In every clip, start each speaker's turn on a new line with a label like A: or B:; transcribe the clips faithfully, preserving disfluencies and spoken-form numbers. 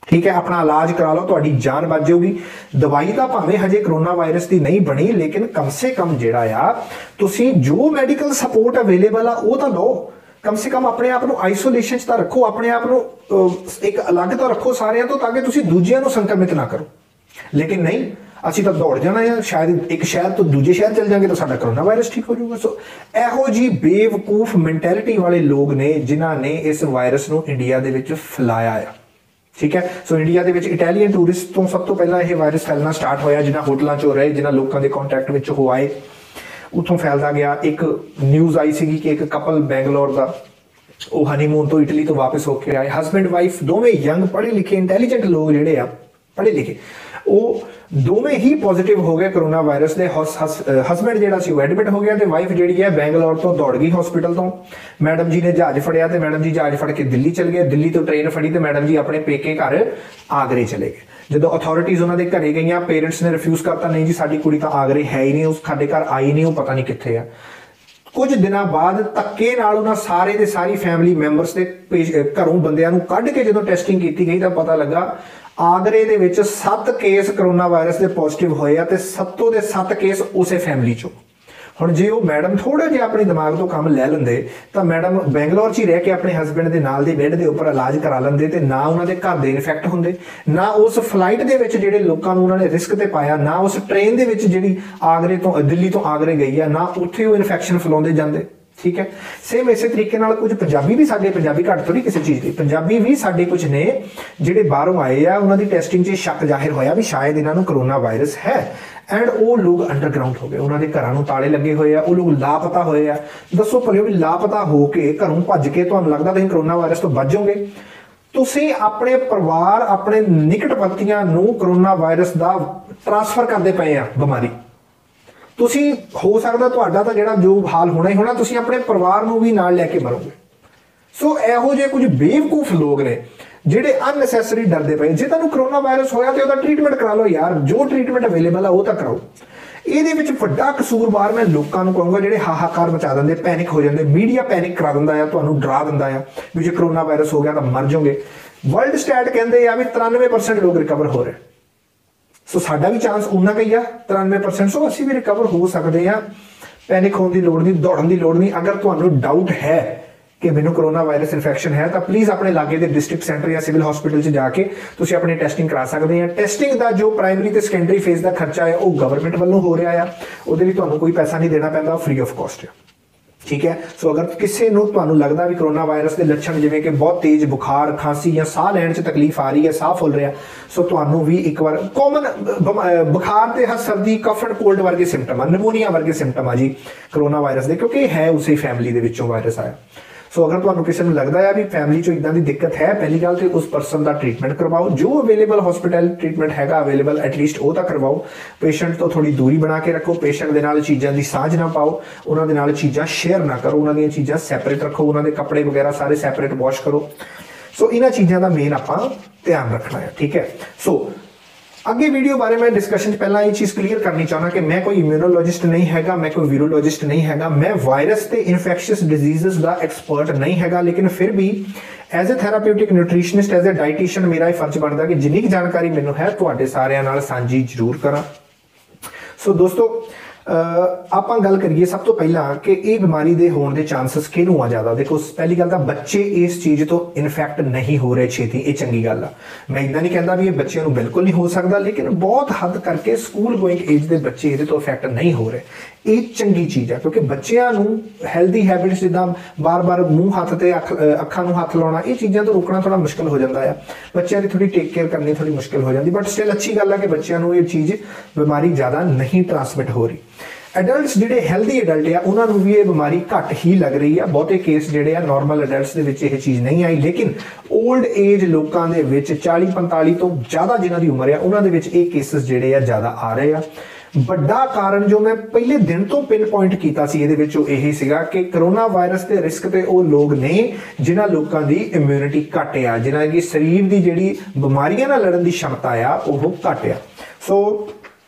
A: ठीक है, अपना इलाज करा लो, तुहाडी जान बच जाऊगी। दवाई तो भावें हजे करोना वायरस की नहीं बनी, लेकिन कम से कम जिहड़ा आ तुसीं जो मैडिकल सपोर्ट अवेलेबल आ वो तो लो। कम से कम अपने आप को आइसोलेशन तो रखो, अपने आप को एक अलग तो रखो सारिਆਂ ਤੋਂ, ताकि तुसीं दूजिਆਂ ਨੂੰ संक्रमित ना करो। लेकिन नहीं, ਅਸੀਂ ਤਾਂ दौड़ जाना है, शायद एक शहर तो दूजे शहर चल जाएंगे तो साਡਾ करोना वायरस ठीक हो जाऊगा। सो ਇਹੋ जी बेवकूफ मैंटेलिटी वाले लोग ने जिन्हां ने इस वायरस ਨੂੰ इंडिया ਦੇ ਵਿੱਚ फैलाया है। ठीक है, सो इंडिया के इटैलीयन टूरिस्ट तो सब तो पहला यह वायरस फैलना स्टार्ट होया, जिन्होंने होटलों चो रहे, जिन्होंने लोगों के कॉन्टैक्ट में हो आए, उतों फैलता गया। एक न्यूज़ आई सी कि एक कपल बैंगलोर का वो हनीमून तो इटली तो वापस होकर आए, हसबैंड वाइफ दोवें यंग पढ़े लिखे इंटैलीजेंट लोग जिहड़े आ पढ़े लिखे, वो दोवें ही पॉजिटिव हो गए करोना वायरस के। हसबैंड जिहड़ा सी एडमिट हो गया, तो वाइफ जिहड़ी है बैंगलोर तो दौड़ गई हॉस्पिटल तो। मैडम जी ने जहाज फड़िया, तो मैडम जी जहाज फड़ के दिल्ली चल गए, दिल्ली तो ट्रेन फड़ी, तो मैडम जी अपने पेके घर आगरे चले गए। जो अथॉरिटीज़ उन्होंने घरे गई, पेरेंट्स ने रिफ्यूज़ करता, नहीं जी साडी कुड़ी तो आगरे है ही नहीं, उस साडे घर आई नहीं, वो पता नहीं कित्थे है। कुछ दिनों बाद धक्के नाल उन्हां सारे दे सारी फैमिली मैंबरस के घरों बंदियां नूं कढ के जो टेस्टिंग की गई तो पता लगा आगरे दे विच सत्त केस करोना वायरस के पॉजिटिव होए आ, ते सत्तों दे सत्त केस उसे फैमिली चों। हुण जे वो मैडम थोड़ा जिहा अपने दिमाग तो काम लै लेंदे तो मैडम बैंगलोर च ही रह के अपने हसबैंड के नाल दे बैड के उपर इलाज करा लेंदे, ते ना उन्हां दे घर दे इन्फैक्ट हुंदे, ना उस फ्लाइट दे विच जिहड़े लोकां नूं उन्हां ने रिस्क ते पाया, ना उस ट्रेन दे विच जिहड़ी आगरे तो दिल्ली तो आगरे गई है, ना उत्थे वो इन्फैक्शन फैलाउंदे जांदे। ठीक है, सेम इस तरीके नाल कुछ पंजाबी भी साडे, पंजाबी घट थोड़ी किसी चीज़ की, पंजाबी भी साडे कुछ ने जिहड़े बाहरों आए आ, उन्हां दी टेस्टिंग च शक जाहिर होया भी शायद इन्हां नूं करोना वायरस है, एंड वो लोग अंडरग्राउंड हो गए, उन्होंने घरों नूं ताले लगे हुए आ, वो लोग लापता होए आ। दसो भलियो भी लापता होके घरों भज के तुहानूं लगदा तुसीं करोना वायरस तो बच जाओगे? तुसीं अपने परिवार अपने निकटवर्तियां नूं करोना वायरस दा ट्रांसफर करदे पए आ बीमारी। तुसीं हो सकदा तुहाडा तां जिहड़ा जो हाल होना ही होना, तुसीं अपने परिवार नूं भी नाल लैके मरोगे। सो इहो ਜਿਹੇ कुछ बेवकूफ लोग ने ਜਿਹੜੇ अननैसेसरी डरदे पए। जे तुहानूं करोना वायरस होया तो ਉਹਦਾ ट्रीटमेंट करा लो यार, जो ट्रीटमेंट अवेलेबल है वो तो कराओ। ਇਹਦੇ ਵਿੱਚ ਵੱਡਾ ਕਸੂਰਵਾਰ मैं ਲੋਕਾਂ ਨੂੰ ਕਹੂੰਗਾ ਜਿਹੜੇ ਹਾਹਾਕਾਰ ਮਚਾ ਦਿੰਦੇ, ਪੈਨਿਕ ਹੋ ਜਾਂਦੇ, ਮੀਡੀਆ ਪੈਨਿਕ ਕਰਾ ਦਿੰਦਾ ਆ, ਤੁਹਾਨੂੰ ਡਰਾ ਦਿੰਦਾ ਆ ਵੀ ਜੇ ਕਰੋਨਾ ਵਾਇਰਸ ਹੋ ਗਿਆ ਤਾਂ ਮਰ ਜਾਓਗੇ। ਵਰਲਡ ਸਟੈਟ ਕਹਿੰਦੇ ਆ ਵੀ तिरानवे परसेंट ਲੋਕ ਰਿਕਵਰ ਹੋ ਰਹੇ, सो साडा भी चांस उन्ना का ही आ तिरानवे परसेंट। सो असी भी रिकवर हो सकते हैं, पैनिक होने की लोड़ नहीं, दौड़न की लोड़ नहीं। अगर तुहानूं डाउट है कि मैनूं करोना वायरस इन्फेक्शन है तो प्लीज़ अपने लागे के डिस्ट्रिक्ट सेंटर या सिविल हॉस्पिटल च जाके तुसीं अपनी टेस्टिंग करा सकते हैं। टेस्टिंग का जो प्राइमरी तो सैकेंडरी फेज का खर्चा है वो गवर्नमेंट वालों हो रहा है, उहदे लई तुहानूं कोई पैसा नहीं देना पैंदा, फ्री ऑफ कॉस्ट है। ठीक है, सो अगर किसी नूं तुहानूं लगदा भी करोना वायरस के लक्षण जिवें कि बहुत तेज बुखार, खांसी या साह लैण च तकलीफ आ रही है, साह फुल रहा, सो तुहानूं भी एक बार कॉमन बुखार ते सर्दी कफ एंड कोल्ड वर्गे सिम्पटम आ, निमोनिया वर्गे सिम्पटम आ जी करोना वायरस के, क्योंकि है उसी फैमिली दे विचों वायरस आया। सो अगर तुहानूं किसी नूं लगदा है भी फैमिली चो इदां दी दिक्कत है, पहली गल तो उस परसन का ट्रीटमेंट करवाओ, जो अवेलेबल हॉस्पिटल ट्रीटमेंट हैगा अवेलेबल एटलीस्ट वो तो करवाओ। पेशेंट तो थोड़ी दूरी बना के रखो, पेशेंट दे नाल चीज़ां दी सांझ ना पाओ, उन्हां दे नाल चीज़ां शेयर ना करो, उन्हां दी चीज़ां सैपरेट रखो, उन्हां दे कपड़े वगैरह सारे सैपरेट वॉश करो। सो इन्हां चीज़ां दा मेन आपां ध्यान रखना है। ठीक है, सो अगे वीडियो बारे मैं डिस्कशन पहला ये चीज़ क्लीयर करनी चाहना कि मैं कोई इम्यूनोलॉजिस्ट नहीं हैगा, मैं कोई वीरोलॉजिस्ट नहीं हैगा, मैं वायरस ते इन्फेक्शियस डिजीज़ का एक्सपर्ट नहीं हैगा, लेकिन फिर भी as a therapeutic nutritionist as a dietitian मेरा ये फर्ज बनता कि जिन्नी जानकारी मैनूं है तुहाडे सारिਆਂ नाल सांझी जरूर करा। सो दोस्तों ਆਪਾਂ ਗੱਲ करिए सब तो पहला कि ये बीमारी के होने के चांसिस किनू आ ज़्यादा। देखो पहली गल तो बच्चे इस चीज़ तो इन्फेक्ट नहीं हो रहे छेती, ये चंगी गल आ। मैं इदा नहीं कहता भी ये बच्चों को बिल्कुल नहीं हो सकता, लेकिन बहुत हद करके स्कूल गोइंग एज के बच्चे ये तो इफेक्ट नहीं हो रहे, ये चंगी चीज़ है। क्योंकि बच्चों हैल्दी हैबिट्स जिदा बार बार मूँह हाथ से अख अखा हाथ लाना, ये चीज़ों तो रोकना थोड़ा मुश्किल हो जाता है, बच्चों की थोड़ी टेक केयर करनी थोड़ी मुश्किल हो जाती, बट स्टिल अच्छी गल है कि बच्चों को ये चीज़ बीमारी ज़्यादा नहीं ट्रांसमिट हो रही। एडल्ट्स जिहड़े हैल्दी एडल्ट आ उन्होंने भी ये बीमारी घट ही लग रही है, बहुते केस जिहड़े आ नॉर्मल एडल्ट्स दे विच ये चीज़ नहीं आई, लेकिन ओल्ड एज लोगों के विच चाली पंताली तो ज़्यादा जिन्हां दी उम्र आ उन्हां दे विच ये केसेस जिहड़े आ ज़्यादा आ रहे आ। बड़ा कारण जो मैं पहले दिन तो पिन पॉइंट किया सी इहदे विच यही सीगा कि करोना वायरस के रिस्क ते वो लोग ने जिन्हां लोगों की इम्यूनिटी घट आ, जिन्हां की शरीर की जिहड़ी बीमारियां नाल लड़न की क्षमता आ वो घट आ। सो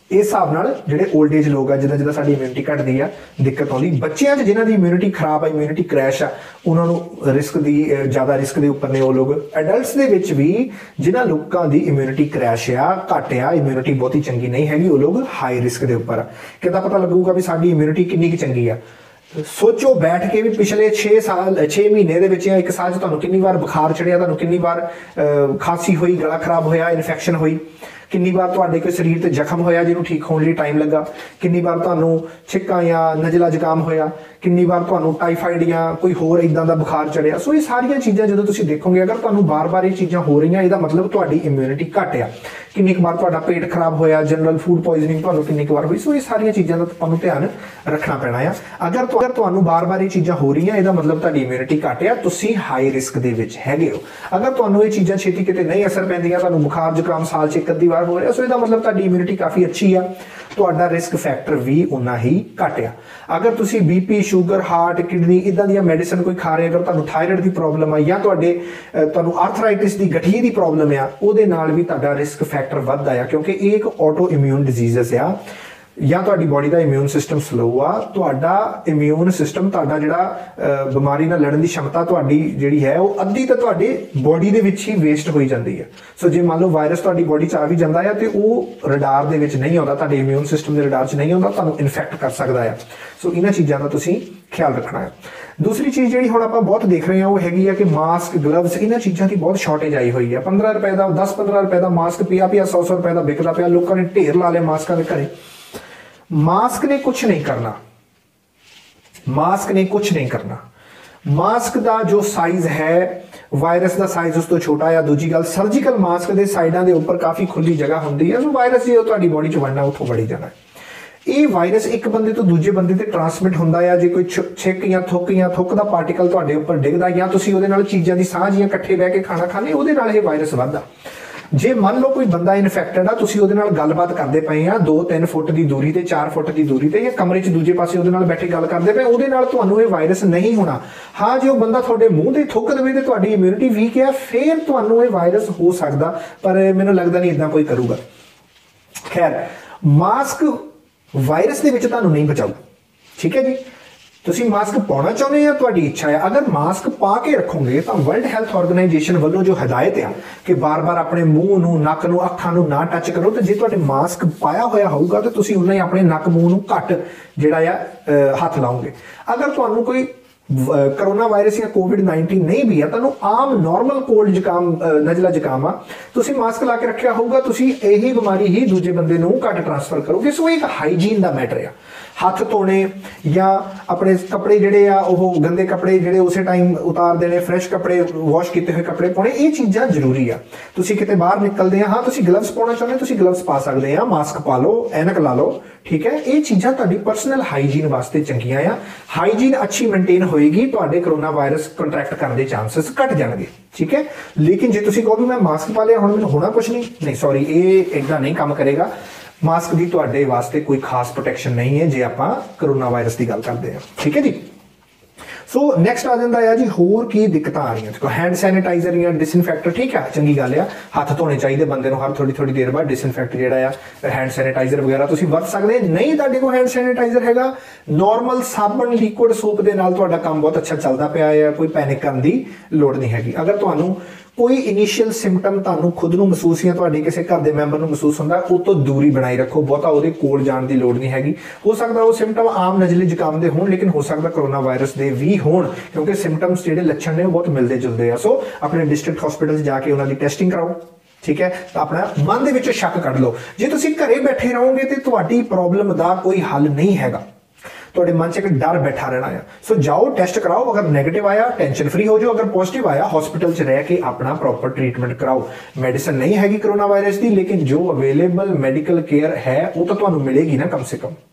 A: इस हिसाब नाल जिहड़े ओल्ड एज लोग आ जिद्दां जिद्दां साडी इम्यूनिटी घटदी आ दिक्कत आउंदी बच्चियां च जिन्हां दी इम्यूनिटी खराब आ इम्यूनिटी क्रैश आ उन्हां नूं रिस्क दी ज़्यादा रिस्क दे उपर ने वो लोग एडल्ट्स दे विच भी जिन्हां लोकां दी इम्यूनिटी क्रैश आ घट आ इम्यूनिटी बहुती चंगी नहीं हैगी वो लोग हाई रिस्क दे उपर आ किद्दां पता लगूगा भी साडी इम्यूनिटी किन्नी क चंगी आ सोचो बैठ के भी पिछले छे साल छे महीने दे विच एक साल च तुहानूं किन्नी बार बुखार चढ़िया तुहानूं किन्नी बार खांसी हुई गला खराब होया इन्फेक्शन हुई किन्नी बार तुहाडे कोई शरीर ते जख्म होया जिन्हों ठीक होने लिए टाइम लगा किन्नी बार तुहानूं छिक्कां या नजला जुकाम होया किन्नी बार तुहानूं टाइफाइड या कोई होर इदां दा बुखार चढ़िया सो ये सारियां चीज़ां जदों तुसीं देखोगे अगर तुहानूं बार बार ये चीज़ां हो रही इहदा मतलब तुहाडी इम्यूनिटी घट आ किन्नी बार तुहाडा पेट खराब होया जनरल फूड पॉइजनिंग तुहानूं किन्नी बार हुई सो ये सारियां चीज़ां दा तुहानूं ध्यान रखना पैना आ अगर अगर तुहानूं बार बार ये चीज़ां हो रही इहदा मतलब तुहाडी इम्यूनिटी घट आ तुसीं हाई रिस्क दे विच हैगे हो अगर तुहानूं ये चीज़ां छेती किते नहीं असर पैंदियां तुहानूं बुखार जुकाम साल च एक अद्धी बार हो रहा सो इहदा मतलब तुहाडी इम्यूनिटी काफ़ी अच्छी आ तुहाडा रिस्क फैक्टर भी उन्ना ही घट आ अगर तुसीं बीपी शुगर हार्ट किडनी इदां दी मेडिसिन कोई खा रहे अगर तुहानूं थायराइड की प्रॉब्लम आ या तुहाडे तुहानूं आर्थराइटिस की गठीए की प्रॉब्लम आ उहदे नाल भी तुहाडा रिस्क फैक्टर वधदा आ क्योंकि एक ऑटो इम्यून डिजीज़ आ या तुहाडी बॉडी का इम्यून सिस्टम स्लो आ तुहाडा इम्यून सिस्टम तुहाडा जिहड़ा बीमारी नाल लड़न की क्षमता तुहाडी जिहड़ी है वो अद्धी तो तुहाडे बॉडी दे विच ही वेस्ट होई जांदी है सो जे मान लो वायरस तुहाडी बॉडी च आ भी जांदा है तो वो रडार दे विच नहीं आउंदा तुहाडे इम्यून सिस्टम दे रडार च नहीं आउंदा तुहानूं इन्फैक्ट कर सकदा है सो इन्हां चीज़ां दा तुसीं ख्याल रखना है दूसरी चीज़ जी हुण आपां बहुत देख रहे हैं वो हैगी है कि मास्क ग्लव्स इन्हां चीज़ां की बहुत शॉर्टेज आई हुई है पंद्रह रुपए का दस पंद्रह रुपए का मास्क पिया पिया सौ सौ रुपए का विकदा पिया लोगों ने ढेर ला लिया मास्कों के घरे मास्क ने कुछ नहीं करना मास्क ने कुछ नहीं करना मास्क का जो साइज है वायरस का साइज उस तो छोटा या दूजी गल सर्जिकल मास्क के साइडों के उपर काफ़ी खुली जगह होंगी है सो वायरस जो तुहाडी बॉडी च बनना उतों बढ़ी जाना ये वायरस एक बंदे तो दूजे बंदे ते ट्रांसमिट होंदा है जे कोई छिक या थुक या थुक का पार्टिकल तुहाडे उपर डिगदा या तुसीं उहदे नाल चीज़ां दी सांझ या इकट्ठे बह के खाना खाने उहदे नाल ये वायरस वधदा जे मान लो कोई बंदा इन्फेक्टेड आ तुसीं उहदे नाल गलबात करदे पए आ दो तीन फुट की दूरी ते चार फुट की दूरी ते या कमरे च दूजे पासे उहदे नाल बैठे गल करदे पए उहदे नाल तुहानूं ये वायरस नहीं होना हाँ जो बंदा तुहाडे मूँह ते थुक देवे ते तुहाडी इम्यूनिटी वीक है फिर तुहानूं ये वायरस हो सकदा पर मैनूं लगदा नहीं इदां कोई करूगा खैर मास्क वायरस के विच तुहानूं नहीं बचाऊ ठीक है जी तुसीं मास्क पाउणा चाहुंदे हो तुहाडी इच्छा है अगर मास्क पा के रखोगे तो वर्ल्ड हेल्थ ऑर्गेनाइजेशन वालों जो हिदायत है कि बार बार अपने मूँह नूं नक नूं अखां नूं ना टच करो तो जे तुहाडे मास्क पाया होया होऊगा तो तुसीं उन्ना ही अपने नक मूँह नूं घट जिहड़ा आ हथ लाओगे अगर तुहानूं कोई करोना वायरस या कोविड नाइनटीन नहीं भी है तुहानूं आम नॉर्मल कोल्ड जुकाम नजला जुकाम आ तुसीं मास्क ला के रखिया होगा तुसीं यही बीमारी ही दूजे बंदे नूं घट ट्रांसफर करोगे सो एक हाइजीन का मैटर है हथ धोने या अपने कपड़े जिहड़े आ ओह गंदे कपड़े जिहड़े उस टाइम उतार देने फ्रैश कपड़े वॉश किए हुए कपड़े पाने ये चीज़ां जरूरी आ तुसीं किते बाहर निकलते हैं हाँ तुसीं ग्लव्स पाउणा चाहुंदे हो तुसीं ग्लव्स पा सकते हैं मास्क पा लो ऐनक ला लो ठीक है ये चीज़ां तुहाडी पर्सनल हाइजीन वास्ते चंगियां आ हाइजीन अच्छी मेनटेन होएगी तुहाडे कोरोना वायरस कंट्रैक्ट करने के चांसेस घट जाएंगे ठीक है लेकिन जे तुसीं कहो भी मैं मास्क पा लिया हुण मैनूं होना कुछ नहीं नहीं सॉरी ये इदां नहीं काम करेगा मास्क की तुहाडे वास्ते कोई खास प्रोटैक्शन नहीं है जे आपां कोरोना वायरस की गल करते हैं ठीक है जी सो नैक्सट आ जाता है जी होर की दिक्कतां आ रही देखो हैंड सैनिटाइजर या डिसइनफैक्टर ठीक है चंगी गल है हथ धोने चाहिए बंदे हर थोड़ी थोड़ी देर बाद डिसइनफैक्ट जिहड़ा आ हैंड सैनिटाइजर वगैरह तुसीं वरत सकदे नहीं तुहाडे कोल हैंड सैनिटाइजर हैगा नॉर्मल साबण लिक्विड सोप दे नाल तुहाडा काम बहुत अच्छा चलदा पिया है कोई पैनिक करन दी लोड़ नहीं हैगी अगर तुहानूं कोई इनिशियल सिम्पटम तुहानूं खुद नूं महसूस या तुहाडे किसी घर के मैंबर नूं महसूस होंदा उस तो दूरी बनाई रखो बहुता उहदे कोल जाण दी लोड़ नहीं हैगी हो सकदा वो सिम्पटम आम नजले जुकाम दे होण लेकिन हो सकदा कोरोना वायरस दे भी होण क्योंकि सिम्पटम्स जिहड़े लक्षण ने बहुत मिलते जुलते हैं सो अपने डिस्ट्रिक्ट हॉस्पिटल जाके उन्हां दी टेस्टिंग कराओ ठीक है तो अपना मन दे विच शक कढ लो जे तुसीं घरे बैठे रहोगे तो तुहाडी प्रॉब्लम दा कोई हल नहीं हैगा तुहाडे मन च एक डर बैठा रहना है सो जाओ टेस्ट कराओ अगर नेगेटिव आया टेंशन फ्री हो जाओ अगर पॉजिटिव आया हॉस्पिटल च रह के अपना प्रॉपर ट्रीटमेंट कराओ मेडिसिन नहीं हैगी कोरोना वायरस की लेकिन जो अवेलेबल मेडिकल केयर है वो तो तुहानूं मिलेगी ना कम से कम